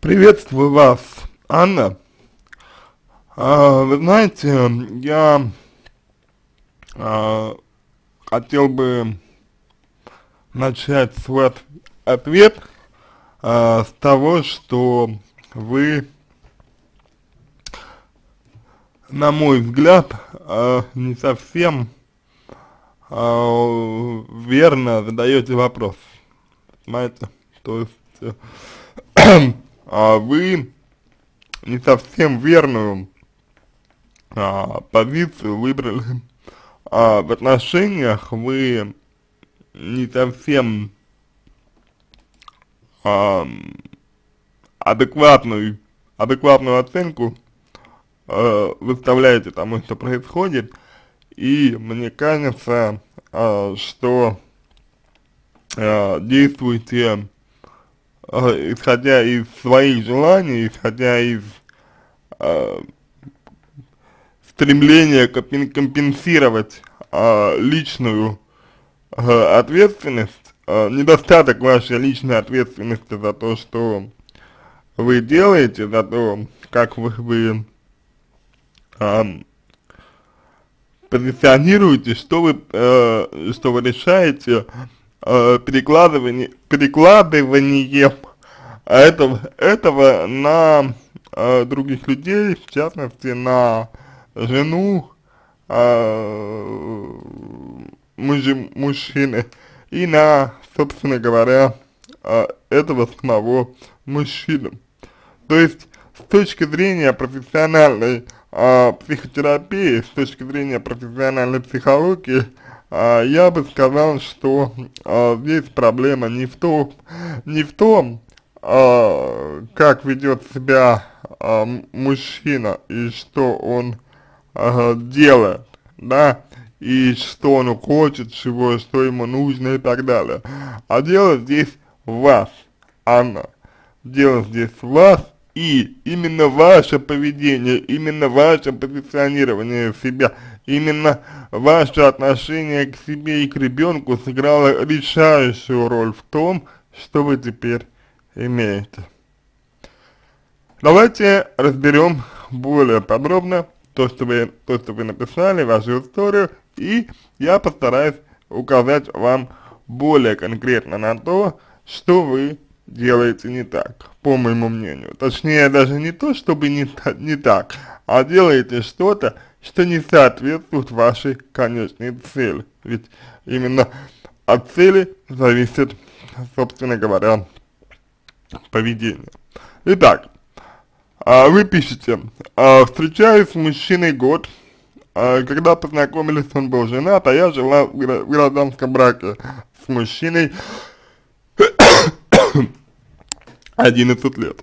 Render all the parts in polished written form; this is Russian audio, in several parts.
Приветствую вас, Анна. Вы знаете, я а, хотел бы начать свой ответ с того, что вы, на мой взгляд, не совсем верно задаете вопрос. Понимаете? То есть вы не совсем верную позицию выбрали. В отношениях вы не совсем адекватную оценку выставляете тому, что происходит, и мне кажется, что действуете исходя из своих желаний, исходя из стремления компенсировать личную ответственность, недостаток вашей личной ответственности за то, что вы делаете, за то, как вы позиционируете, что вы решаете, перекладыванием этого на других людей, в частности на жену мужчины и на, собственно говоря, этого самого мужчину. То есть с точки зрения профессиональной психотерапии, с точки зрения профессиональной психологии, я бы сказал, что здесь проблема не в том, как ведет себя мужчина и что он делает, да, и что он хочет, что ему нужно и так далее. А дело здесь в вас, Анна. Дело здесь в вас, и именно ваше поведение, именно ваше позиционирование себя, именно ваше отношение к себе и к ребенку сыграло решающую роль в том, что вы теперь имеете. Давайте разберем более подробно то, что вы написали, вашу историю, и я постараюсь указать вам более конкретно на то, что вы делаете не так, по моему мнению. Точнее, даже не то, чтобы не так, а делаете что-то, что не соответствует вашей конечной цели. Ведь именно от цели зависит, собственно говоря, поведение. Итак, вы пишете: встречаюсь с мужчиной год, когда познакомились, он был женат, а я жила в гражданском браке с мужчиной 11 лет.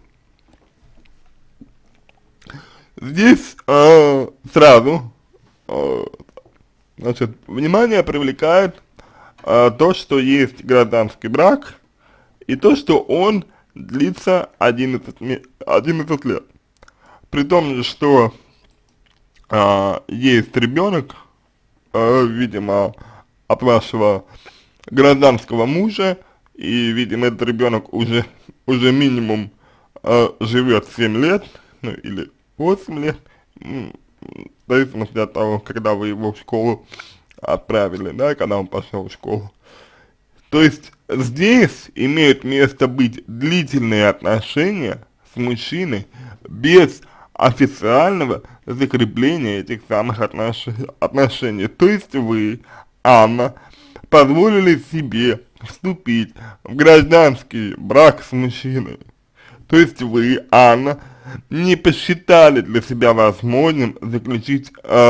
Здесь сразу, значит, внимание привлекает то, что есть гражданский брак, и то, что он длится 11 лет. При том, что есть ребенок, видимо, от вашего гражданского мужа, и, видимо, этот ребенок уже минимум живет 7 лет, ну, или 8 лет, в зависимости от того, когда вы его в школу отправили, да, когда он пошел в школу. То есть здесь имеют место быть длительные отношения с мужчиной без официального закрепления этих самых отношений. То есть вы, Анна, позволили себе вступить в гражданский брак с мужчиной. То есть вы, Анна, не посчитали для себя возможным заключить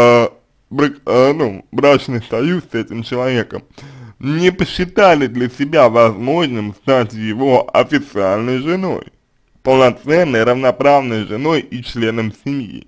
брачный союз с этим человеком. Не посчитали для себя возможным стать его официальной женой, полноценной, равноправной женой и членом семьи.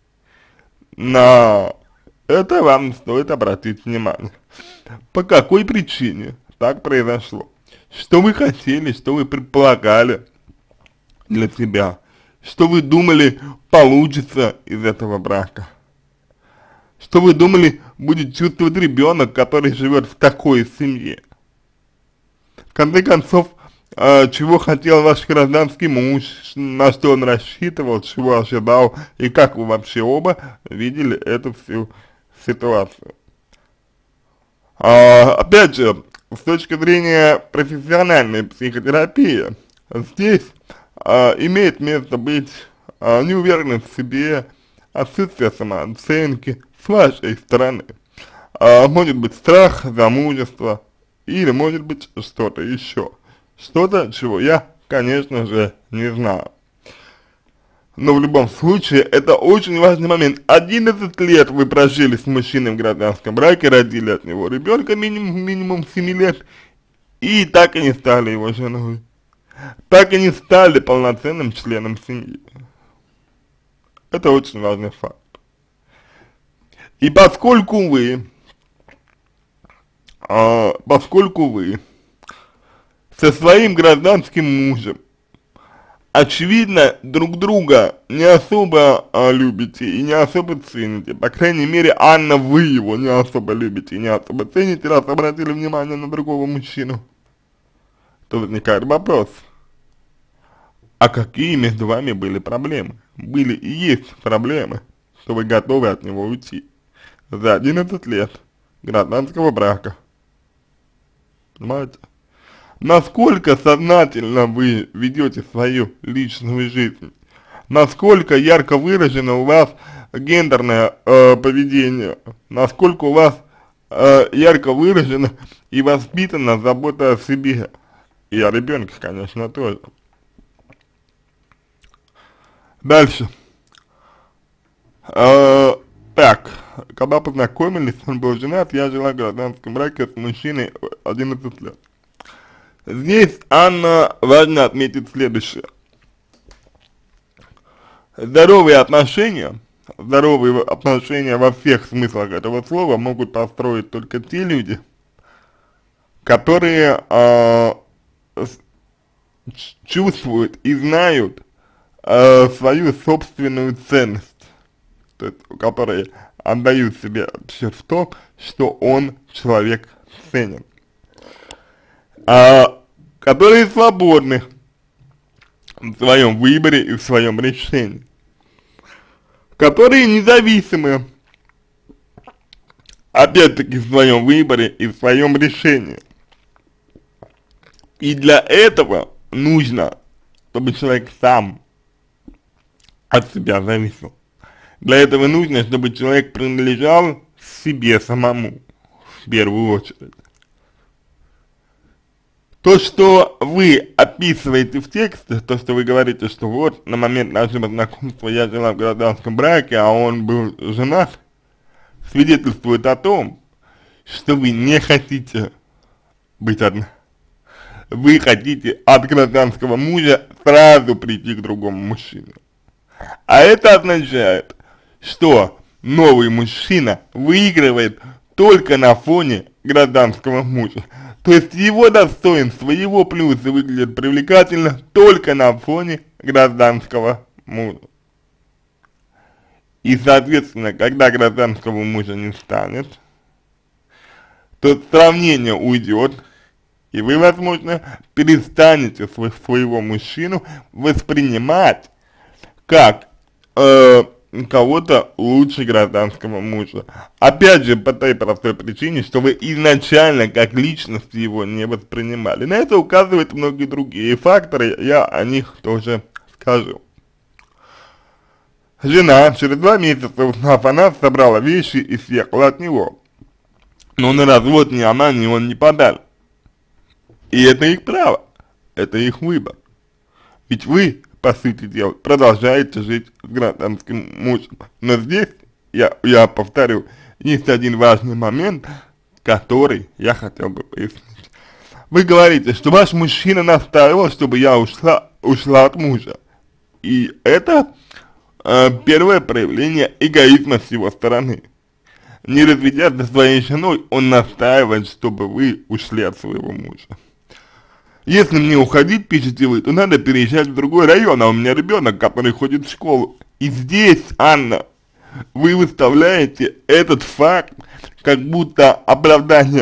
На это вам стоит обратить внимание. По какой причине так произошло? Что вы хотели, что вы предполагали для себя? Что вы думали получится из этого брака? Что вы думали будет чувствовать ребенок, который живет в такой семье? В конце концов, чего хотел ваш гражданский муж, на что он рассчитывал, чего ожидал, и как вы вообще оба видели эту всю ситуацию. Опять же, с точки зрения профессиональной психотерапии, здесь имеет место быть неуверенность в себе, отсутствие самооценки с вашей стороны. Может быть страх, замужество, или может быть что-то еще. Что-то, чего я, конечно же, не знаю. Но в любом случае, это очень важный момент. 11 лет вы прожили с мужчиной в гражданском браке, родили от него ребенка минимум 7 лет, и так и не стали его женой. Так и не стали полноценным членом семьи. Это очень важный факт. И поскольку вы со своим гражданским мужем очевидно друг друга не особо любите и не особо цените, по крайней мере, Анна, вы его не особо любите и не особо цените, раз обратили внимание на другого мужчину, то возникает вопрос, а какие между вами были проблемы? Были и есть проблемы, что вы готовы от него уйти за 11 лет гражданского брака. Понимаете? Насколько сознательно вы ведете свою личную жизнь, насколько ярко выражено у вас гендерное поведение, насколько у вас ярко выражена и воспитана забота о себе и о ребенке, конечно, тоже. Дальше. Так, когда познакомились, он был женат, я жила в гражданском браке с мужчиной 11 лет. Здесь, Анна, важно отметить следующее. Здоровые отношения во всех смыслах этого слова могут построить только те люди, которые чувствуют и знают свою собственную ценность, то есть, которые отдают себе отчет в том, что он человек ценен. Которые свободны в своем выборе и в своем решении, которые независимы, опять-таки, в своем выборе и в своем решении. И для этого нужно, чтобы человек сам от себя зависел. Для этого нужно, чтобы человек принадлежал себе самому, в первую очередь. То, что вы описываете в тексте, то, что вы говорите, что вот на момент нашего знакомства я жила в гражданском браке, а он был женат, свидетельствует о том, что вы не хотите быть одна. Вы хотите от гражданского мужа сразу прийти к другому мужчине. А это означает, что новый мужчина выигрывает только на фоне гражданского мужа. То есть его достоинства, его плюсы выглядят привлекательно только на фоне гражданского мужа. И, соответственно, когда гражданского мужа не станет, то сравнение уйдет, и вы, возможно, перестанете своего мужчину воспринимать как кого-то лучше гражданского мужа. Опять же, по той простой причине, что вы изначально как личность его не воспринимали. На это указывают многие другие факторы, я о них тоже скажу. Жена через 2 месяца, узнав о нас, собрала вещи и съехала от него. Но на развод ни она, ни он не подали. И это их право, это их выбор. Ведь вы, по сути дела, продолжаете жить с гражданским мужем. Но здесь, я повторю, есть один важный момент, который я хотел бы пояснить. Вы говорите, что ваш мужчина настаивал, чтобы я ушла от мужа. И это первое проявление эгоизма с его стороны. Не разведясь со своей женой, он настаивает, чтобы вы ушли от своего мужа. Если мне уходить, пишете вы, то надо переезжать в другой район, а у меня ребенок, который ходит в школу. И здесь, Анна, вы выставляете этот факт как будто оправдание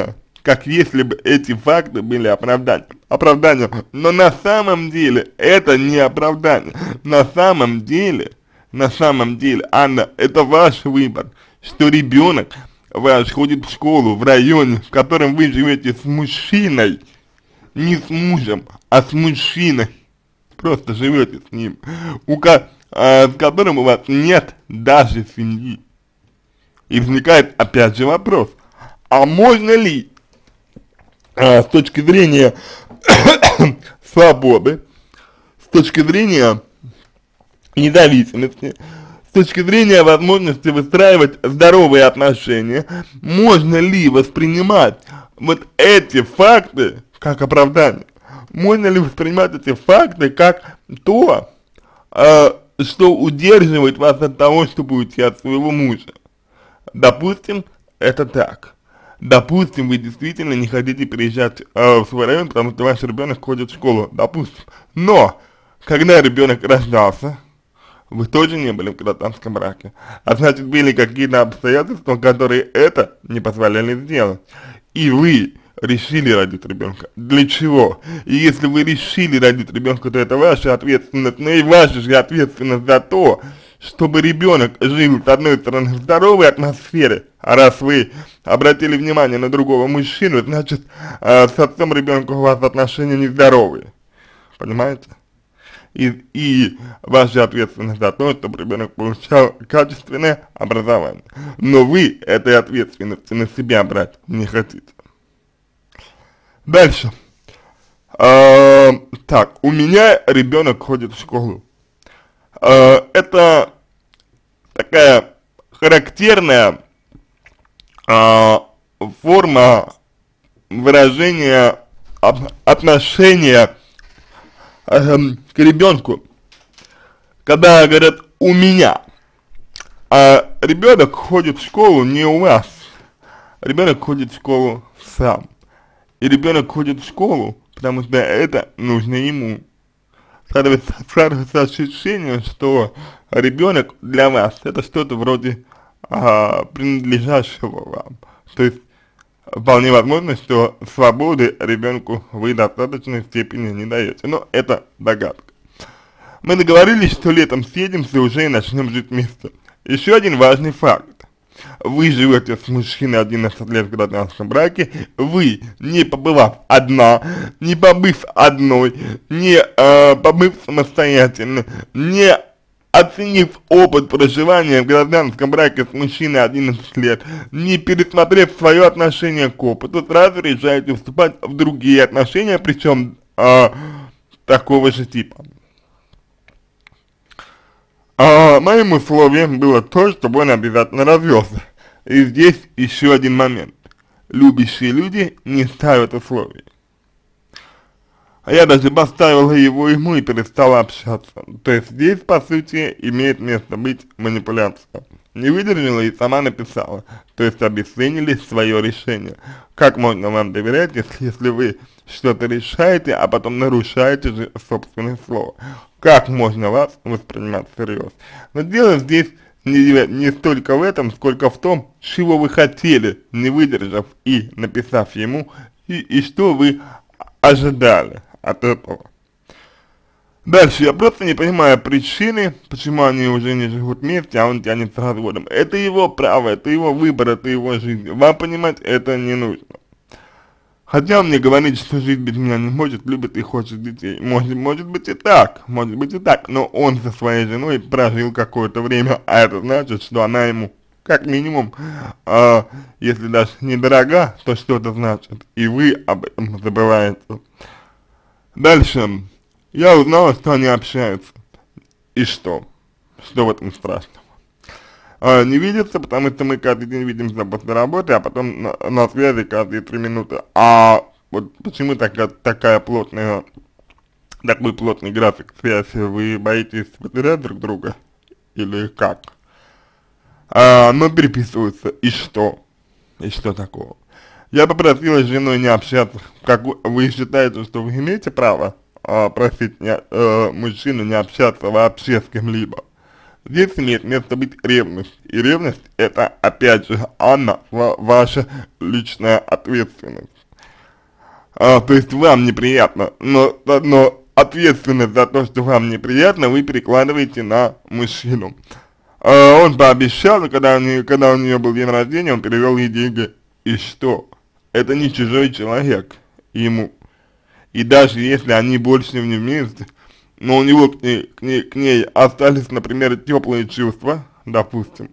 как если бы эти факты были оправданием. Но на самом деле это не оправдание. На самом деле, Анна, это ваш выбор, что ребенок ваш ходит в школу в районе, в котором вы живете с мужчиной, не с мужем, а с мужчиной, просто живете с ним, с которым у вас нет даже семьи. И возникает опять же вопрос, а можно ли с точки зрения свободы, с точки зрения независимости, с точки зрения возможности выстраивать здоровые отношения, можно ли воспринимать вот эти факты как оправдание? Можно ли воспринимать эти факты как то, что удерживает вас от того, чтобы уйти от своего мужа? Допустим, это так. Допустим, вы действительно не хотите переезжать в свой район, потому что ваш ребенок ходит в школу, допустим. Но, когда ребенок рождался, вы тоже не были в гражданском браке. А значит, были какие-то обстоятельства, которые это не позволяли сделать. И вы решили родить ребенка. Для чего? И если вы решили родить ребенка, то это ваша ответственность, но и ваша же ответственность за то, чтобы ребенок жил, с одной стороны, в здоровой атмосфере, а раз вы обратили внимание на другого мужчину, значит, с отцом ребенка у вас отношения нездоровые. Понимаете? И ваша ответственность за то, чтобы ребенок получал качественное образование. Но вы этой ответственности на себя брать не хотите. Дальше. Так, у меня ребенок ходит в школу. Это такая характерная форма выражения отношения к ребенку, когда говорят «у меня», а ребенок ходит в школу не у вас, ребенок ходит в школу сам, и ребенок ходит в школу, потому что это нужно ему. Складывается ощущение, что ребенок для вас это что-то вроде принадлежащего вам, то есть вполне возможно, что свободы ребенку вы в достаточной степени не даете, но это догадка. Мы договорились, что летом съедемся уже и начнем жить вместе. Еще один важный факт. Вы живете с мужчиной 11 лет в гражданском браке, вы, не побывав одна, не побыв одной, не побыв самостоятельно, не оценив опыт проживания в гражданском браке с мужчиной 11 лет, не пересмотрев свое отношение к опыту, сразу решаете вступать в другие отношения, причем такого же типа. Моим условием было то, чтобы он обязательно развелся. И здесь еще один момент. Любящие люди не ставят условий. Я даже поставила его ему и перестала общаться. То есть здесь, по сути, имеет место быть манипуляция. Не выдержала и сама написала. То есть обесценили свое решение. Как можно вам доверять, если вы что-то решаете, а потом нарушаете же собственное слово? Как можно вас воспринимать всерьез? Но дело здесь не столько в этом, сколько в том, чего вы хотели, не выдержав и написав ему, и что вы ожидали от этого. Дальше, я просто не понимаю причины, почему они уже не живут вместе, а он тянет с разводом. Это его право, это его выбор, это его жизнь. Вам понимать это не нужно. Хотя он мне говорит, что жить без меня не может, любит и хочет детей. Может быть и так, но он со своей женой прожил какое-то время, а это значит, что она ему, как минимум, если даже недорога, то что-то значит, и вы об этом забываете. Дальше, я узнала, что они общаются, и что? Что в этом страшного? Не видятся, потому что мы каждый день видимся после работы, а потом на связи каждые 3 минуты. А вот почему такой плотный график связи? Вы боитесь потерять друг друга? Или как? Но переписываются, и что? И что такого? Я попросила с женой не общаться. Как вы считаете, что вы имеете право просить мужчину не общаться вообще с кем-либо? Здесь имеет место быть ревность. И ревность это, опять же, Анна, ваша личная ответственность. то есть вам неприятно, но ответственность за то, что вам неприятно, вы перекладываете на мужчину. Он пообещал, когда у нее был день рождения, он перевел ей деньги. И что? Это не чужой человек ему. И даже если они больше не вместе, но у него к ней остались, например, теплые чувства, допустим,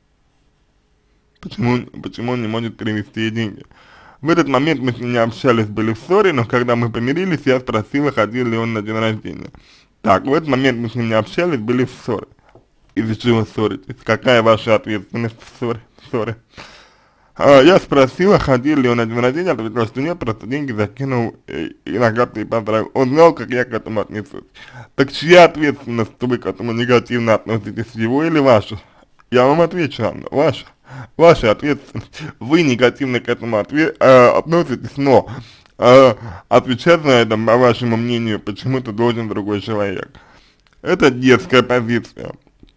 почему он не может перевести ей деньги? В этот момент мы с ним не общались, были в ссоре, но когда мы помирились, я спросила, ходил ли он на день рождения. Так, в этот момент мы с ним не общались, были в ссоре. Из-за чего ссоритесь? Какая ваша ответственность в ссоре? Я спросила, ходил ли он на день рождения, ответил, что нет, просто деньги закинул и на карту и поздравил. Он знал, как я к этому отнесусь. Так чья ответственность, что вы к этому негативно относитесь, его или ваша? Я вам отвечу, Анна, ваша ответственность. Вы негативно к этому относитесь, но отвечать на это, по вашему мнению, почему-то должен другой человек. Это детская позиция.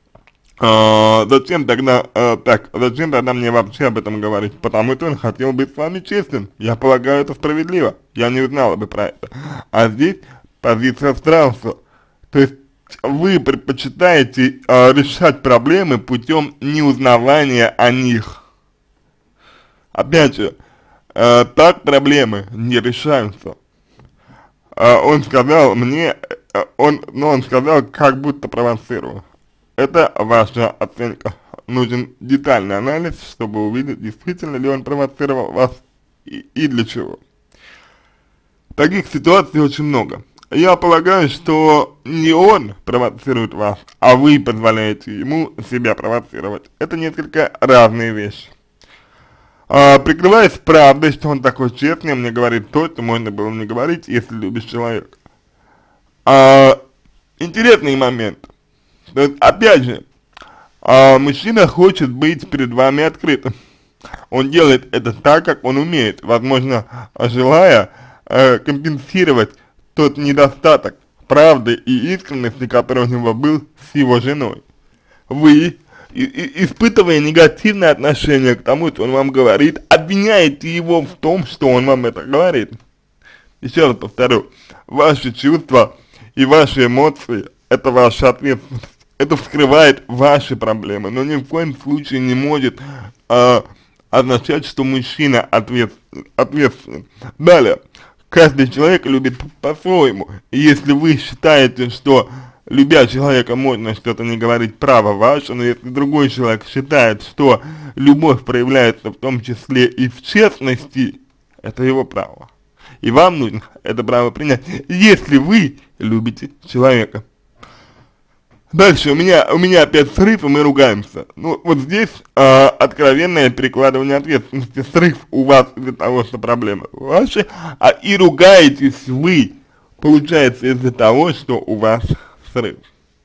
Зачем тогда мне вообще об этом говорить? Потому что он хотел быть с вами честным. Я полагаю, это справедливо. Я не узнала бы про это. А здесь позиция страуса. То есть вы предпочитаете решать проблемы путем неузнавания о них. Опять же, так проблемы не решаются. Он сказал мне, он сказал, как будто провоцировал. Это ваша оценка. Нужен детальный анализ, чтобы увидеть, действительно ли он провоцировал вас и для чего. Таких ситуаций очень много. Я полагаю, что не он провоцирует вас, а вы позволяете ему себя провоцировать. Это несколько разные вещи. Прикрываясь правдой, что он такой честный, мне говорит то, что можно было не говорить, если любишь человека. Интересный момент. То есть, опять же, мужчина хочет быть перед вами открытым. Он делает это так, как он умеет, возможно, желая компенсировать тот недостаток правды и искренности, который у него был с его женой. Вы, испытывая негативное отношение к тому, что он вам говорит, обвиняете его в том, что он вам это говорит. Еще раз повторю, ваши чувства и ваши эмоции – это ваша ответственность. Это вскрывает ваши проблемы, но ни в коем случае не может означать, что мужчина ответственен. Далее, каждый человек любит по-своему, и если вы считаете, что любя человека можно что-то не говорить, право ваше, но если другой человек считает, что любовь проявляется в том числе и в честности, это его право. И вам нужно это право принять, если вы любите человека. Дальше у меня опять срыв, и мы ругаемся. Ну, вот здесь откровенное перекладывание ответственности. Срыв у вас из-за того, что проблемы ваши, и ругаетесь вы, получается, из-за того, что у вас срыв.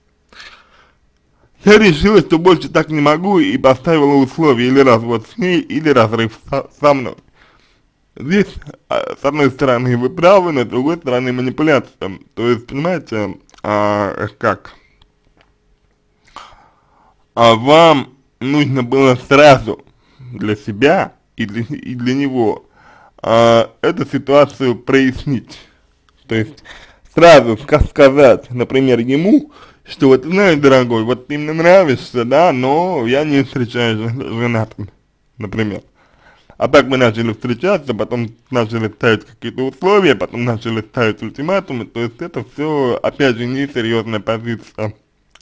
Я решила, что больше так не могу, и поставила условия или развод с ней, или разрыв со мной. Здесь, с одной стороны, вы правы, но с другой стороны, манипуляция. То есть, понимаете, как? Вам нужно было сразу для себя и для него эту ситуацию прояснить. То есть сразу сказать, например, ему, что вот знаешь, дорогой, вот ты мне нравишься, да, но я не встречаюсь женатым, например. А так мы начали встречаться, потом начали ставить какие-то условия, потом начали ставить ультиматумы, то есть это все, опять же, несерьезная позиция.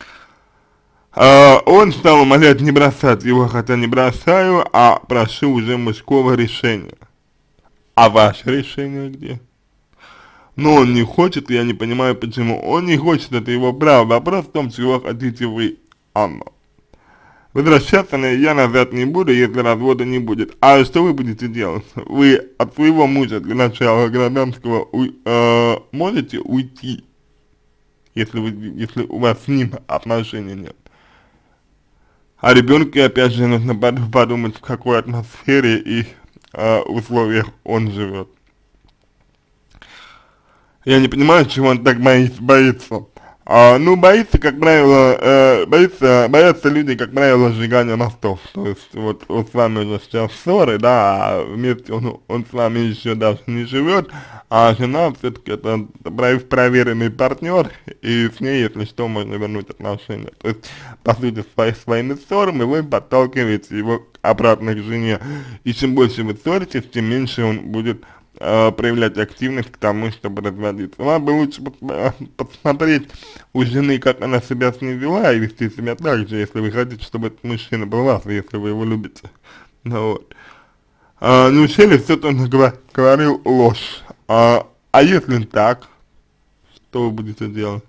Он стал умолять не бросать его, хотя не бросаю, а прошу уже мужского решения. А ваше решение где? Но он не хочет, я не понимаю почему. Он не хочет, это его право. Вопрос в том, чего хотите вы, Анна. Возвращаться я назад не буду, если развода не будет. А что вы будете делать? Вы от своего мужа для начала гражданского можете уйти, если у вас с ним отношений нет. О ребенке, опять же, нужно подумать, в какой атмосфере и условиях он живет. Я не понимаю, чего он так боится. Ну, как правило, боятся люди, как правило, сжигания мостов. То есть, вот с вами уже сейчас ссоры, да, а вместе он с вами еще даже не живет, а жена все-таки это проверенный партнер, и с ней, если что, можно вернуть отношения. То есть, по сути, своими ссорами вы подталкиваете его обратно к жене. И чем больше вы ссоритесь, тем меньше он будет проявлять активность к тому, чтобы разводиться. Вам бы лучше посмотреть у жены, как она себя с ней вела, и вести себя так же, если вы хотите, чтобы этот мужчина был вас, если вы его любите. Ну, вот. Неужели все, что он говорил, ложь? А если так, что вы будете делать?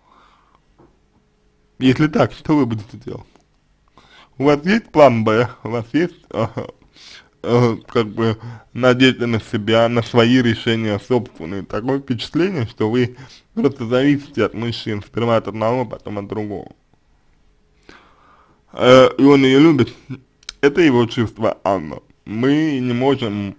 Если так, что вы будете делать? У вас есть план Б? У вас есть как бы надежда на себя, на свои решения собственные? Такое впечатление, что вы просто зависите от мужчин, сперва от одного, потом от другого. И он ее любит, это его чувство, Анна. Мы не можем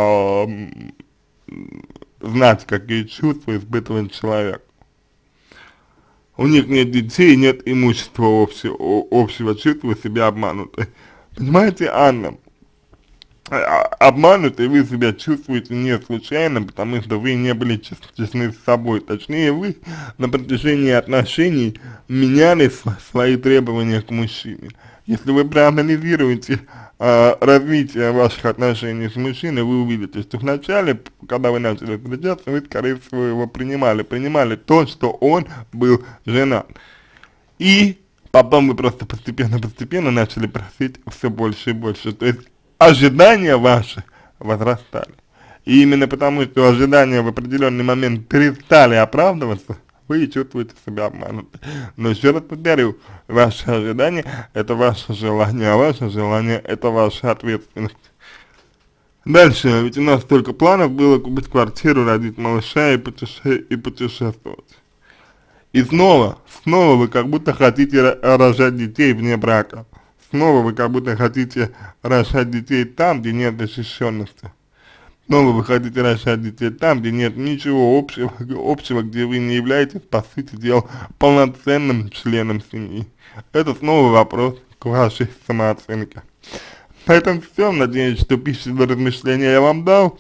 знать, какие чувства испытывает человек. У них нет детей, нет имущества общего, чувства себя обмануты. Понимаете, Анна? Обманутый вы себя чувствуете не случайно, потому что вы не были честны с собой. Точнее, вы на протяжении отношений меняли свои требования к мужчине. Если вы проанализируете развитие ваших отношений с мужчиной, вы увидите, что вначале, когда вы начали встречаться, вы, скорее всего, его принимали то, что он был женат. И потом вы просто постепенно начали просить все больше и больше. То есть ожидания ваши возрастали. И именно потому, что ожидания в определенный момент перестали оправдываться, вы чувствуете себя обмануты. Но еще раз повторю, ваши ожидания – это ваше желание, а ваше желание – это ваша ответственность. Дальше, ведь у нас столько планов было: купить квартиру, родить малыша и путешествовать. И снова вы как будто хотите рожать детей вне брака. Снова вы как будто хотите рожать детей там, где нет защищенности. Снова вы хотите рожать детей там, где нет ничего общего, где вы не являетесь, по сути дела, полноценным членом семьи. Это снова вопрос к вашей самооценке. На этом все. Надеюсь, что пищу для размышления я вам дал.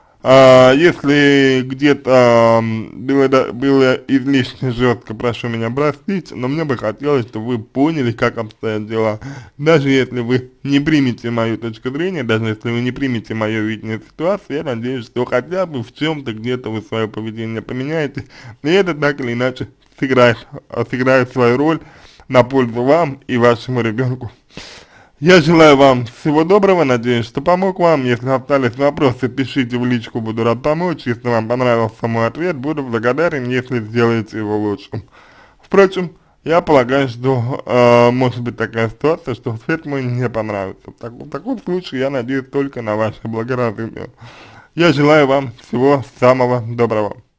Если где-то было излишне жестко, прошу меня простить, но мне бы хотелось, чтобы вы поняли, как обстоят дела. Даже если вы не примете мою точку зрения, даже если вы не примете мое видение ситуации, я надеюсь, что хотя бы в чем-то где-то вы свое поведение поменяете, и это так или иначе сыграет свою роль на пользу вам и вашему ребенку. Я желаю вам всего доброго, надеюсь, что помог вам. Если остались вопросы, пишите в личку, буду рад помочь. Если вам понравился мой ответ, буду благодарен, если сделаете его лучшим. Впрочем, я полагаю, что может быть такая ситуация, что ответ мой не понравится. В таком случае я надеюсь только на ваше благоразумие. Я желаю вам всего самого доброго.